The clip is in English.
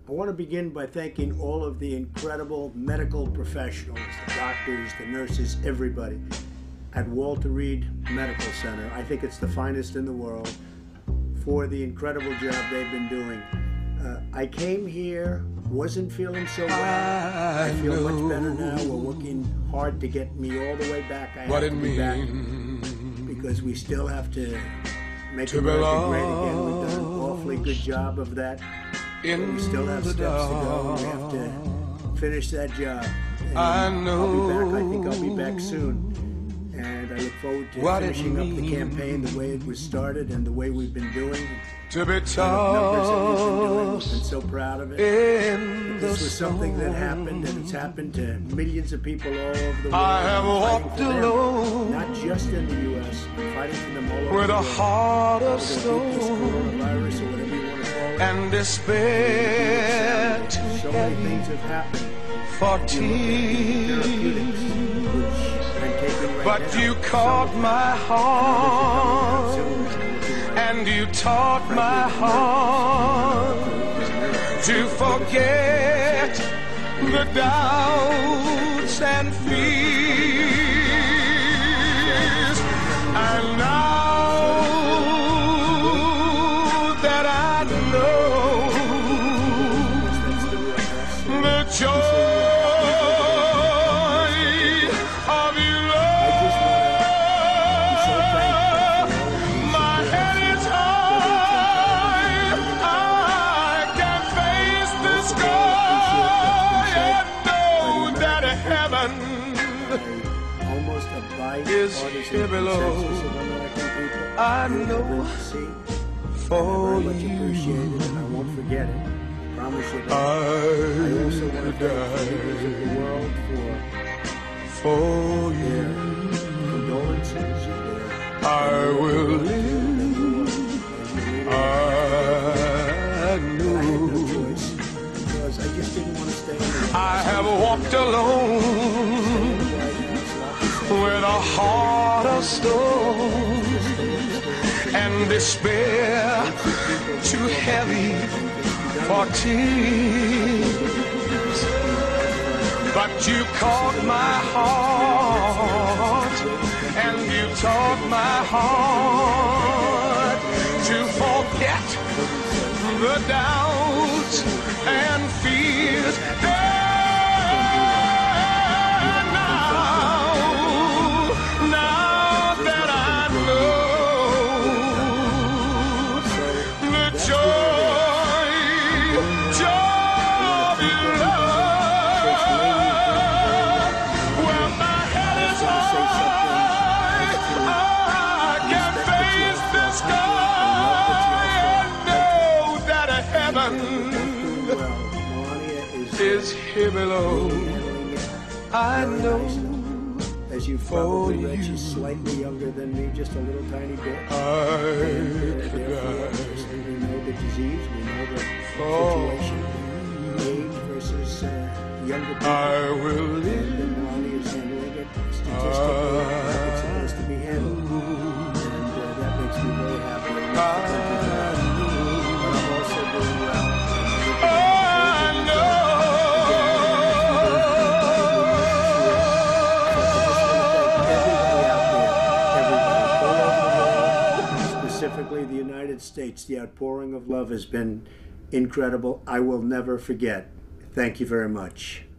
I want to begin by thanking all of the incredible medical professionals, the doctors, the nurses, everybody at Walter Reed Medical Center. I think it's the finest in the world, for the incredible job they've been doing. I came here, wasn't feeling so well. I feel much better now. We're working hard to get me all the way back. I have to be back because we still have to make America great again. We've done an awfully good job of that. But we still have steps to go. We have to finish that job. And I'll be back. I think I'll be back soon. And I look forward to finishing up the campaign the way it was started and the way we've been doing. To be numbers that we've been so proud of it. This was something that happened, and it's happened to millions of people all over the world. I have walked alone, not just in the U.S. I'm fighting for them all over with the a world. heart of This stone coronavirus, or whatever you want to call it. and despair too So many heavy things have happened. for Therapeutics, tears. which I'm taking right But now. you caught my heart, and you taught my heart to forget the doubts and fears. And now that I know the joy of your love, my head is high, I can face the sky and know that heaven Almost a is here below. I know for very much you appreciated, and I won't forget it. I promise you that. I I also want to thank the leaders of the world for their you. condolences and their I will live. I I had no know choice because I just didn't want to stay in the I have walked alone with a heart of stone and despair too heavy for tears. But you caught my heart and you taught my heart to forget the doubts and fears. Now that I know the joy of your love, well, my head is high, I can face the sky and know that heaven is here below. I know as you've probably read, she's slightly younger than me, just a little tiny bit. I could Therefore, die we know the disease, we know the situation, age versus younger people. I will live. And Melania is handling it statistically like it's supposed to be handled. And that makes me very happy. It makes the country proud. But I'm also doing well. I know. Specifically the United States, the outpouring of love has been incredible. I will never forget. Thank you very much.